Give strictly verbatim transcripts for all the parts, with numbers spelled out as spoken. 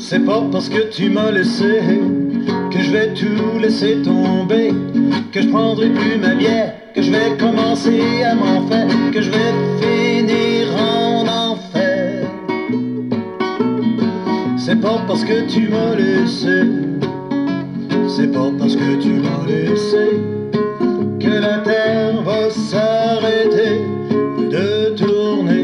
C'est pas parce que tu m'as laissé que je vais tout laisser tomber, que je prendrai plus ma bière, que je vais commencer à m'en faire, que je vais finir en enfer. C'est pas parce que tu m'as laissé, c'est pas parce que tu m'as laissé que la terre va s'arrêter de tourner.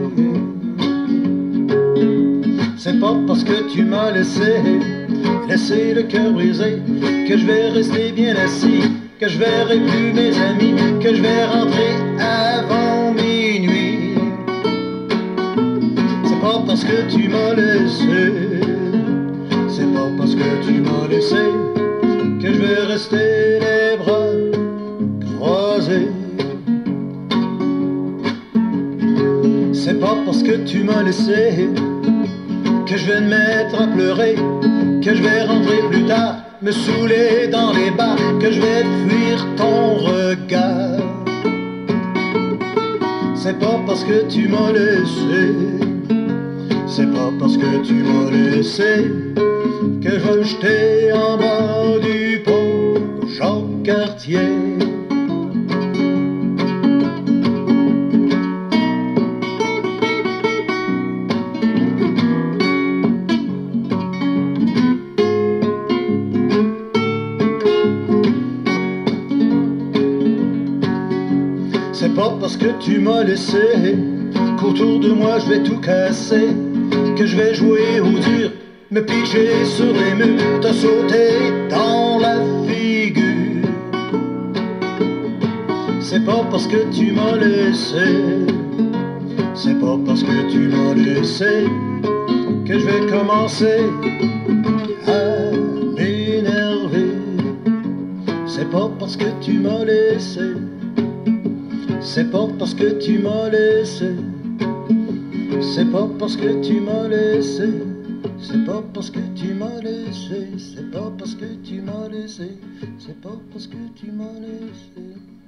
C'est pas parce que tu m'as laissé, laissé le cœur brisé, que je vais rester bien assis, que je verrai plus mes amis, que je vais rentrer avant minuit. C'est pas parce que tu m'as laissé, c'est pas parce que tu m'as laissé que je vais rester les bras croisés. C'est pas parce que tu m'as laissé que je vais me mettre à pleurer, que je vais rentrer plus tard, me saouler dans les bars, que je vais fuir ton regard. C'est pas parce que tu m'as laissé, c'est pas parce que tu m'as laissé que je vais me jeter en bas du pont de Jacques-Cartier. C'est pas parce que tu m'as laissé qu'autour de moi je vais tout casser, que je vais jouer au dur, me picher sur les murs, te sauter dans la figure. C'est pas parce que tu m'as laissé, c'est pas parce que tu m'as laissé que je vais commencer à m'énerver. C'est pas parce que tu m'as laissé, c'est pas parce que tu m'as laissé, c'est pas parce que tu m'as laissé, c'est pas parce que tu m'as laissé, c'est pas parce que tu m'as laissé, c'est pas parce que tu m'as laissé.